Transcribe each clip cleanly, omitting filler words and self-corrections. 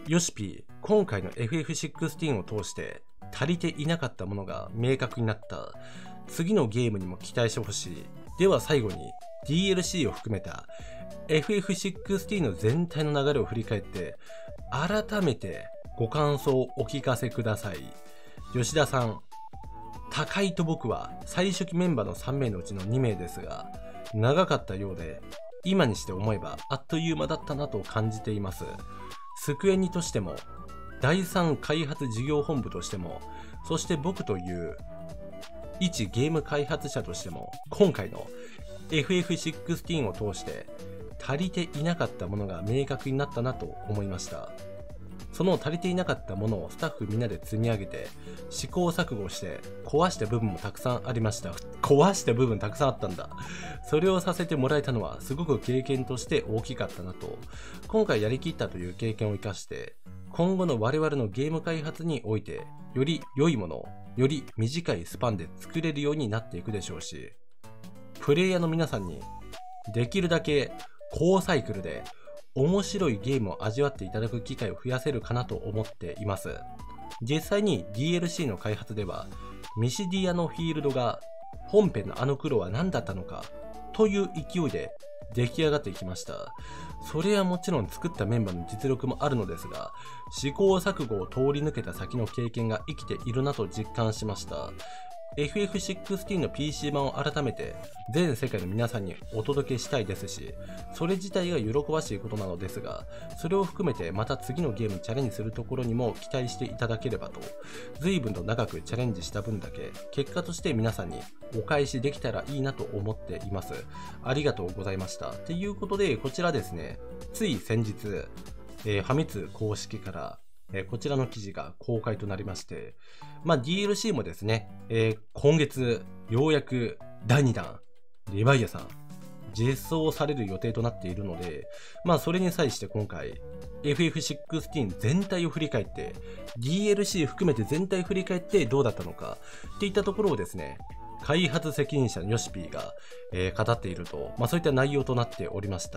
よしぴー、今回の FF16 を通して足りていなかったものが明確になった。次のゲームにも期待してほしい。では最後に DLC を含めた FF16 の全体の流れを振り返って改めてご感想をお聞かせください。吉田さん、高井と僕は最初期メンバーの3名のうちの2名ですが、長かったようで今にして思えばあっという間だったなと感じています。スクエニとしても第3開発事業本部としても、そして僕という一ゲーム開発者としても、今回の FF16 を通して足りていなかったものが明確になったなと思いました。その足りていなかったものをスタッフみんなで積み上げて試行錯誤して壊した部分もたくさんありました。壊した部分たくさんあったんだ。それをさせてもらえたのはすごく経験として大きかったなと。今回やりきったという経験を生かして今後の我々のゲーム開発においてより良いものをより短いスパンで作れるようになっていくでしょうし、プレイヤーの皆さんにできるだけ高サイクルで面白いゲームを味わっていただく機会を増やせるかなと思っています。実際に DLC の開発ではミシディアのフィールドが本編のあの苦労は何だったのかという勢いで出来上がってきました。それはもちろん作ったメンバーの実力もあるのですが、試行錯誤を通り抜けた先の経験が生きているなと実感しました。FF16 の PC 版を改めて全世界の皆さんにお届けしたいですし、それ自体が喜ばしいことなのですが、それを含めてまた次のゲームにチャレンジするところにも期待していただければと、随分と長くチャレンジした分だけ結果として皆さんにお返しできたらいいなと思っています。ありがとうございました。ということで、こちらですね、つい先日、ファミ通公式からこちらの記事が公開となりまして、DLC もですね、今月ようやく第2弾リヴァイアさん実装される予定となっているので、それに際して今回 FF16 全体を振り返って DLC 含めて全体振り返ってどうだったのかっていったところをですね、開発責任者のヨシピーが、語っていると、そういった内容となっておりました。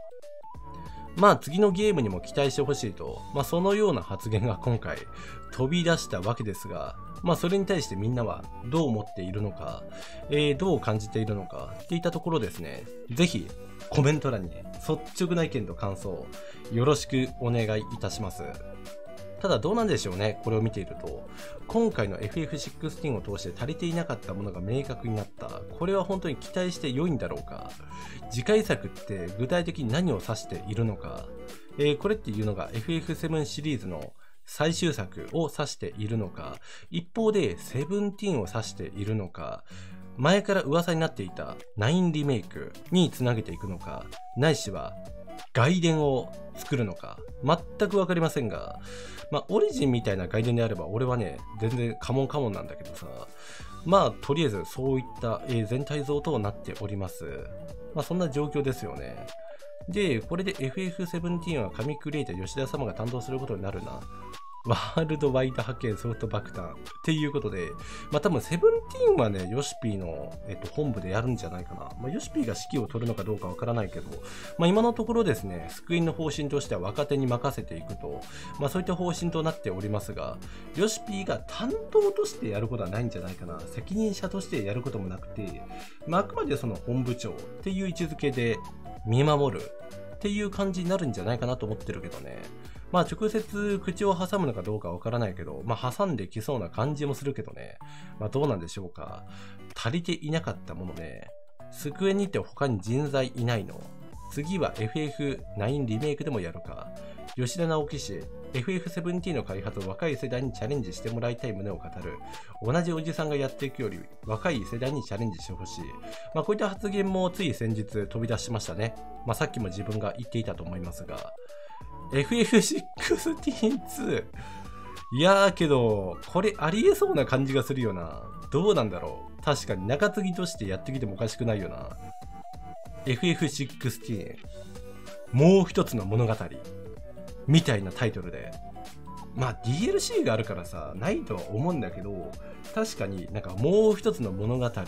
次のゲームにも期待してほしいと、そのような発言が今回飛び出したわけですが、それに対してみんなはどう思っているのか、どう感じているのかっていったところですね、ぜひコメント欄に率直な意見と感想よろしくお願いいたします。ただどうなんでしょうね、これを見ていると。今回の FF16 を通して足りていなかったものが明確になった。これは本当に期待して良いんだろうか。次回作って具体的に何を指しているのか。これっていうのが FF7 シリーズの最終作を指しているのか。一方で17を指しているのか。前から噂になっていた9リメイクにつなげていくのか。ないしは外伝を作るのか全くわかりませんが、オリジンみたいな外伝であれば俺はね全然カモンなんだけどさ、とりあえずそういった全体像となっております。そんな状況ですよね。でこれで FF17 は神クリエイター吉田様が担当することになるな。ワールドワイド派遣ソフト爆弾っていうことで、多分17はね、ヨシピーの、本部でやるんじゃないかな。ヨシピーが指揮を取るのかどうかわからないけど、今のところですね、スクエニの方針としては若手に任せていくと、そういった方針となっておりますが、ヨシピーが担当としてやることはないんじゃないかな。責任者としてやることもなくて、あくまでその本部長っていう位置づけで見守るっていう感じになるんじゃないかなと思ってるけどね。直接口を挟むのかどうかわからないけど、挟んできそうな感じもするけどね。どうなんでしょうか。足りていなかったものね。スクエニって他に人材いないの？次は FF9 リメイクでもやるか。吉田直樹氏、FF17 の開発を若い世代にチャレンジしてもらいたい旨を語る。同じおじさんがやっていくより若い世代にチャレンジしてほしい。こういった発言もつい先日飛び出しましたね。さっきも自分が言っていたと思いますが。FF16-2 いやーけどこれありえそうな感じがするよな。どうなんだろう。確かに中継ぎとしてやってきてもおかしくないよな。FF16 もう一つの物語みたいなタイトルで、DLC があるからさないとは思うんだけど、確かにもう一つの物語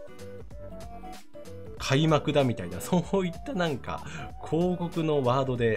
開幕だみたいな、そういった広告のワードで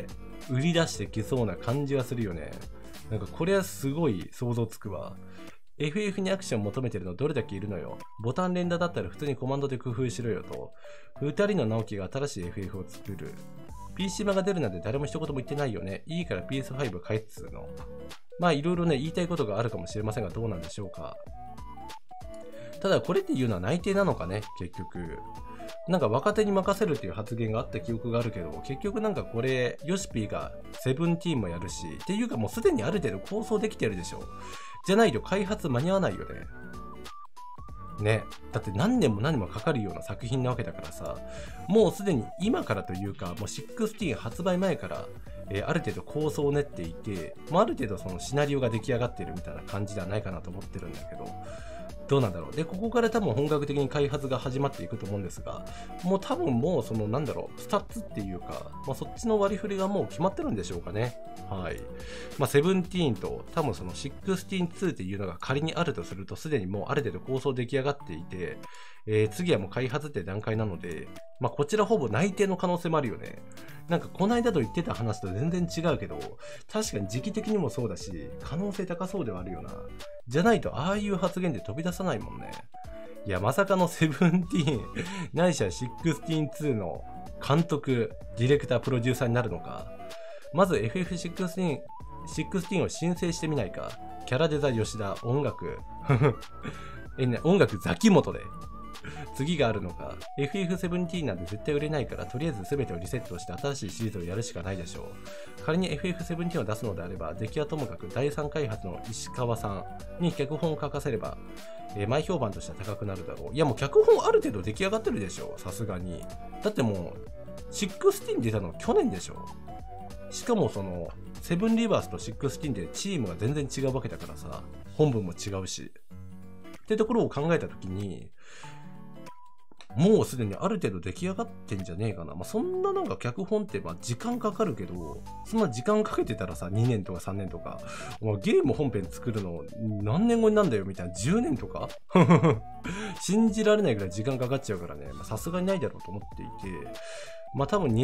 売り出してきそうな感じはするよね。なんかこれはすごい想像つくわ。FF にアクション求めてるのどれだけいるのよ。ボタン連打だったら普通にコマンドで工夫しろよと。二人の直樹が新しい FF を作る。PC 版が出るなんて誰も一言も言ってないよね。いいから PS5 買えっつうの。まあいろいろね、言いたいことがあるかもしれませんがどうなんでしょうか。ただこれっていうのは内定なのかね、結局。なんか若手に任せるっていう発言があった記憶があるけど、結局なんかこれ、ヨシピーがセブンティーンもやるし、っていうかもうすでにある程度構想できてるでしょ。じゃないと開発間に合わないよね。ね。だって何年も何もかかるような作品なわけだからさ、もうすでに今からというか、もう16発売前から、ある程度構想を練っていて、ある程度そのシナリオが出来上がっているみたいな感じではないかなと思ってるんだけど、どうなんだろう。で、ここから多分本格的に開発が始まっていくと思うんですが、もう多分もうそのなんだろう、スタッツっていうか、そっちの割り振りがもう決まってるんでしょうかね。はい。17と多分その16-2っていうのが仮にあるとすると、すでにもうある程度構想出来上がっていて、次はもう開発って段階なので、こちらほぼ内定の可能性もあるよね。なんかこの間と言ってた話と全然違うけど、確かに時期的にもそうだし、可能性高そうではあるよな。じゃないとああいう発言で飛び出さないもんね。いや、まさかの17ないしは16-2の監督、ディレクター、プロデューサーになるのか。まず FF16 を申請してみないか。キャラデザ吉田、音楽音楽ザキモトで。次があるのか。FF17 なんて絶対売れないから、とりあえず全てをリセットして新しいシリーズをやるしかないでしょう。仮に FF17 を出すのであれば、出来はともかく第3開発の石川さんに脚本を書かせれば、前評判としては高くなるだろう。いやもう脚本ある程度出来上がってるでしょ。さすがに。だってもう、16出たの去年でしょ。しかもその、セブンリバースと16でチームが全然違うわけだからさ、本文も違うし。ってところを考えたときに、もうすでにある程度出来上がってんじゃねえかな。そんななんか脚本って時間かかるけど、そんな時間かけてたらさ、2年とか3年とか、ゲーム本編作るの何年後になんだよみたいな、10年とか信じられないぐらい時間かかっちゃうからね、さすがにないだろうと思っていて、多分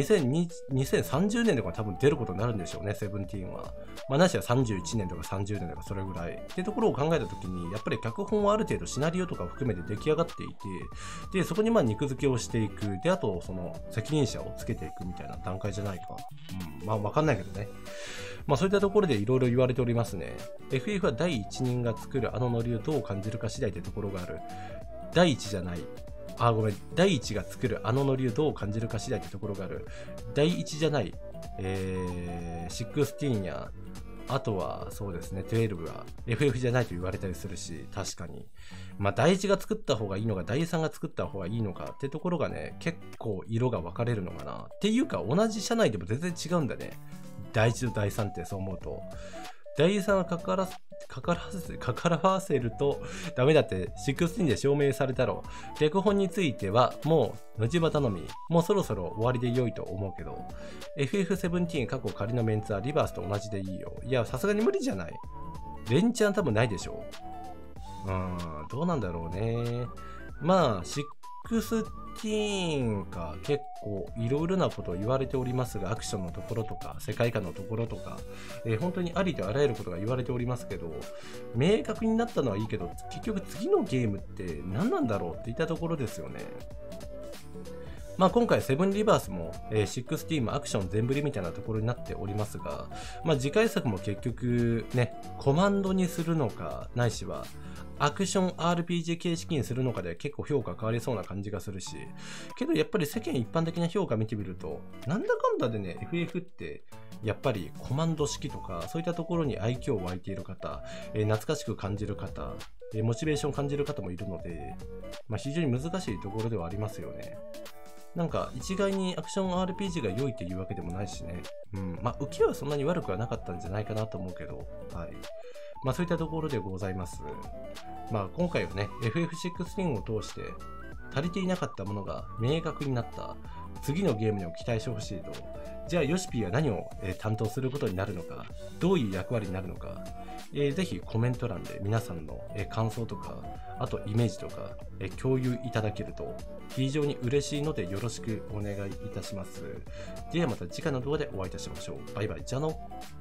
2030年とか多分出ることになるんでしょうね、17は。なしは31年とか30年とかそれぐらい。ってところを考えたときに、やっぱり脚本はある程度シナリオとかを含めて出来上がっていて、で、そこに肉付けをしていく。で、あと、その責任者をつけていくみたいな段階じゃないか。わかんないけどね。そういったところでいろいろ言われておりますね。FF は第一人が作るあのノリをどう感じるか次第ってところがある。第一じゃない。第一が作るあのノリをどう感じるか次第ってところがある。第一じゃない、16や、あとはそうですね、12は FF じゃないと言われたりするし、確かに。第一が作った方がいいのか、第三が作った方がいいのかってところがね、結構色が分かれるのかな。っていうか、同じ社内でも全然違うんだね。第一と第三ってそう思うと。第3はかからわせるとダメだって16で証明されたろう。脚本についてはもう後場頼み。もうそろそろ終わりで良いと思うけど、FF17 過去仮のメンツはリバースと同じでいいよ。いや、さすがに無理じゃない。連チャン多分ないでしょ。どうなんだろうね。16か、結構いろいろなことを言われておりますが、アクションのところとか世界観のところとか、本当にありとあらゆることが言われておりますけど、明確になったのはいいけど、結局次のゲームって何なんだろうっていったところですよね。今回セブンリバースも、16もアクション全振りみたいなところになっておりますが、次回作も結局ね、コマンドにするのか、ないしはアクション RPG 形式にするのかで結構評価変わりそうな感じがするし、けどやっぱり世間一般的な評価見てみると、なんだかんだでね、FF ってやっぱりコマンド式とか、そういったところに愛嬌を湧いている方、懐かしく感じる方、モチベーションを感じる方もいるので、非常に難しいところではありますよね。なんか一概にアクション RPG が良いっていうわけでもないしね。受けはそんなに悪くはなかったんじゃないかなと思うけど、はい。そういったところでございます。今回はね、FF16 を通して足りていなかったものが明確になった。 次のゲームにも期待してほしいと。じゃあヨシピーは何を担当することになるのか、どういう役割になるのか、ぜひコメント欄で皆さんの感想とか、あとイメージとか共有いただけると非常に嬉しいのでよろしくお願いいたします。ではまた次回の動画でお会いいたしましょう。バイバイ。じゃあの。